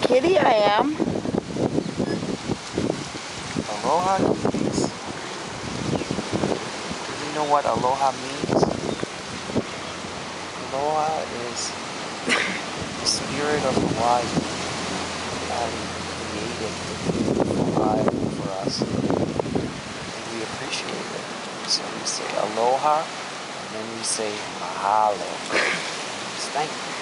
Kitty, I am. Aloha kitties. Do you know what aloha means? Aloha is the spirit of Hawaii that created the beautiful island for us. And we appreciate it. So we say aloha, and then we say mahalo. Thank you.